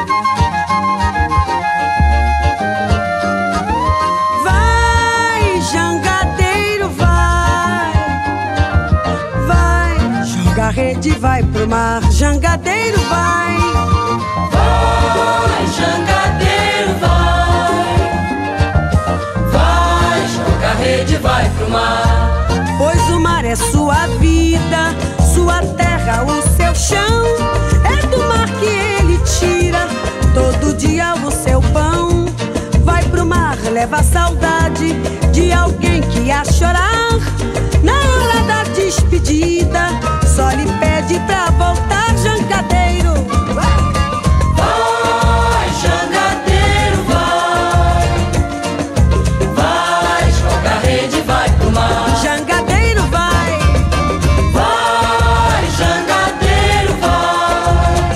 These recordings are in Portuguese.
Vai, jangadeiro, vai. Vai, joga a rede, vai pro mar. Jangadeiro, vai. Vai, jangadeiro, vai. Vai, joga a rede, vai pro mar. Pois o mar é sua vida, sua terra, o seu chão. É do mar que ele tira todo dia o seu pão. Vai pro mar, leva a saudade de alguém que ia chorar. Na hora da despedida, só lhe pede pra voltar, jangadeiro. Vai, jangadeiro, vai. Vai, joga a rede, vai pro mar. Jangadeiro, vai. Vai, jangadeiro, vai.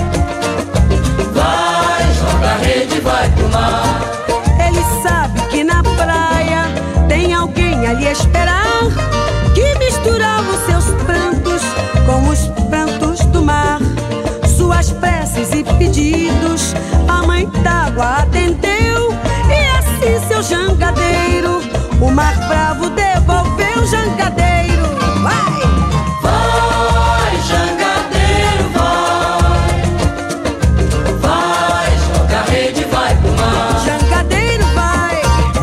Vai, joga a rede, vai pro mar. Ele sabe que na praia tem alguém a lhe esperar, que mistura os seus prantos com os prantos do mar. Suas preces e pedidos a mãe d'água atendeu, e assim seu jangadeiro o mar bravo devolveu. Jangadeiro, vai. Vai, jangadeiro, vai. Vai, joga a rede, vai pro mar. Jangadeiro, vai.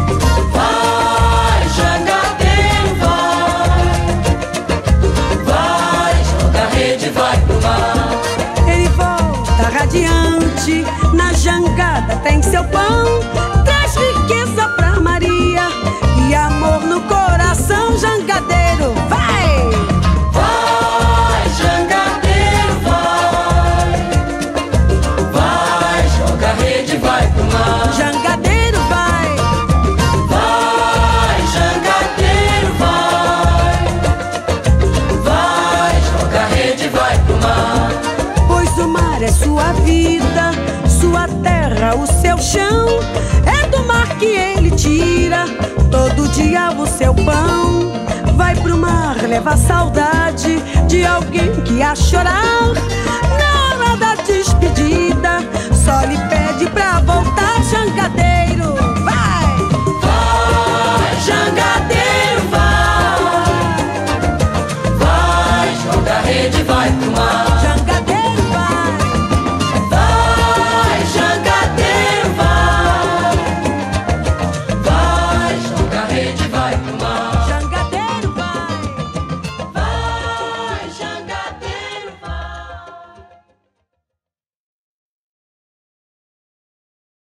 Vai, jangadeiro, vai. Vai, joga a rede, vai pro mar. Ele volta radiante, na jangada tem seu pão. Traz riqueza pra Maria e amor no coração. Jangadeiro, vai. Vai, jangadeiro, vai. Vai, joga a rede, vai pro mar. Jangadeiro, vai. Vai, jangadeiro, vai. Vai, joga a rede, vai pro mar. Pois o mar é sua vida, sua terra, o seu chão. É do mar que ele tira todo dia o seu pão. Vai pro mar, leva a saudade de alguém que ia chorar. Na hora da despedida,